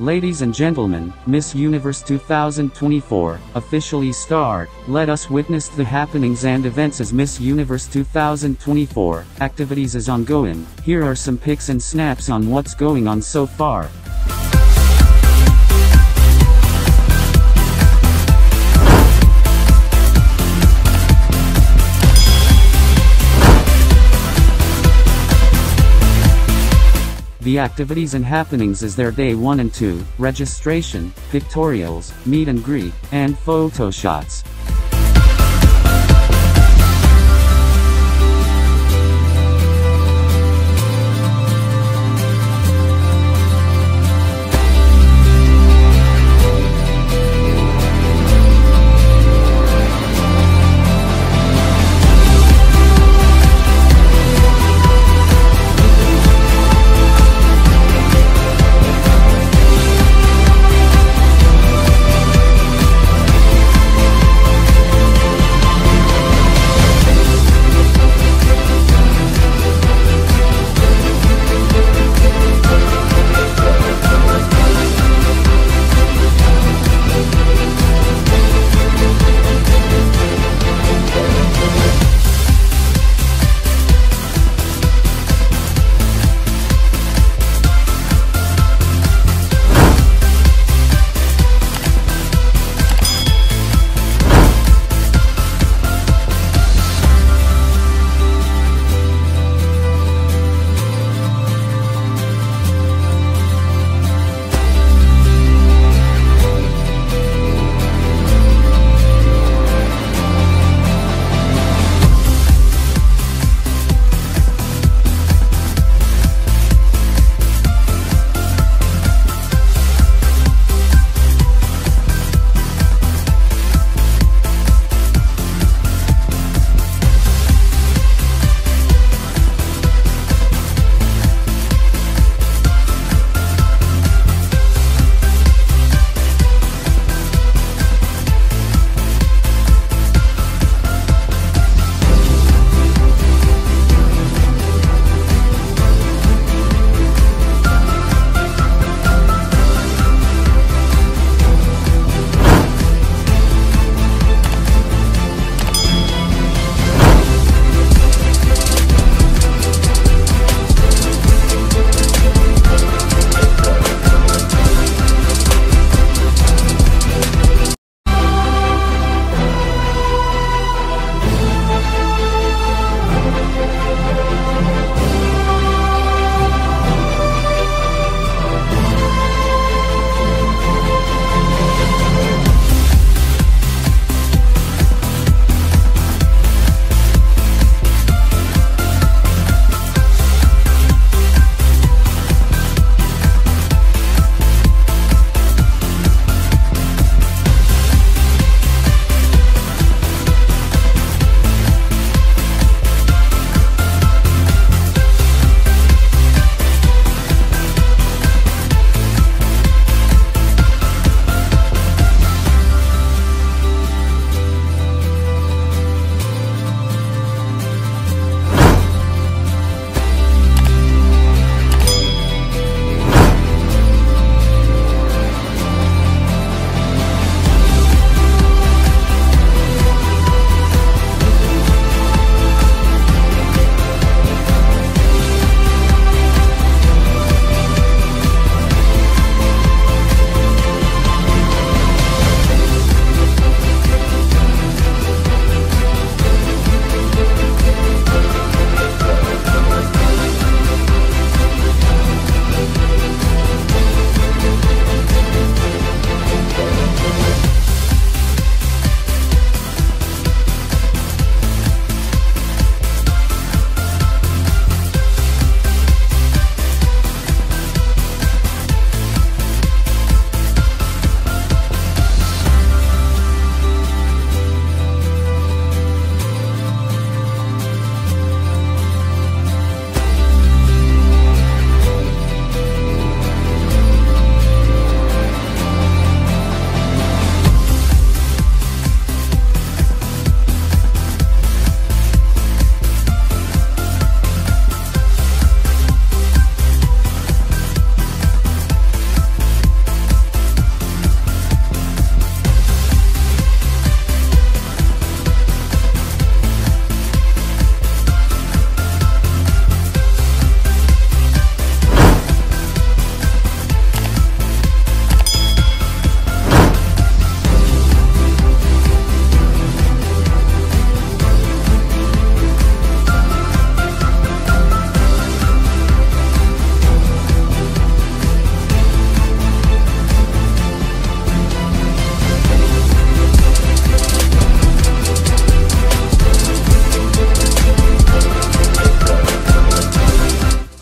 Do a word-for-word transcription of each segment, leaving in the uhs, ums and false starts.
Ladies and gentlemen, Miss Universe two thousand twenty-four, officially start. Let us witness the happenings and events as Miss Universe two thousand twenty-four, activities is ongoing. Here are some pics and snaps on what's going on so far. The activities and happenings is their day one and two, registration, pictorials, meet and greet, and photo shots.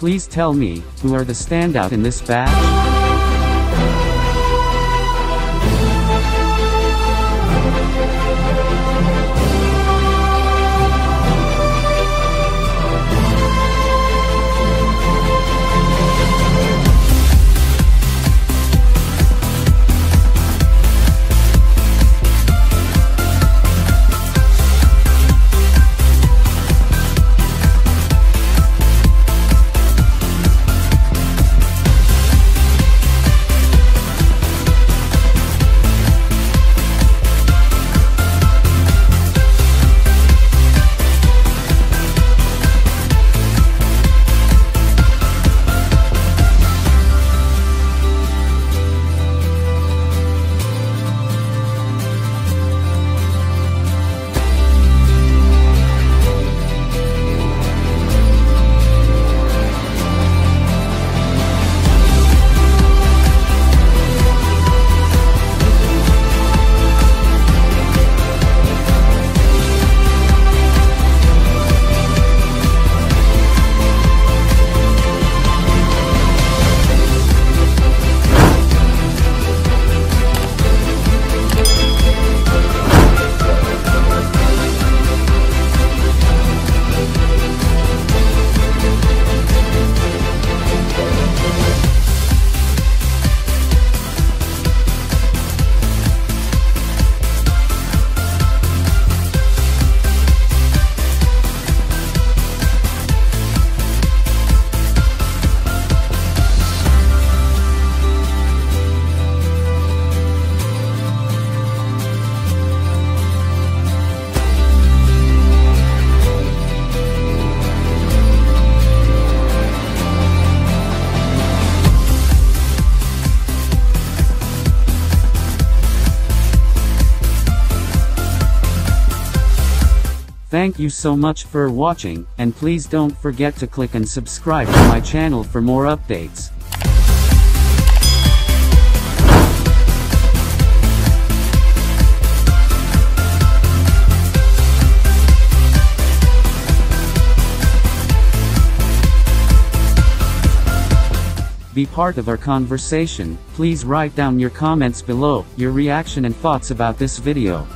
Please tell me, who are the standout in this batch? Thank you so much for watching, and please don't forget to click and subscribe to my channel for more updates. Be part of our conversation. Please write down your comments below, your reaction and thoughts about this video.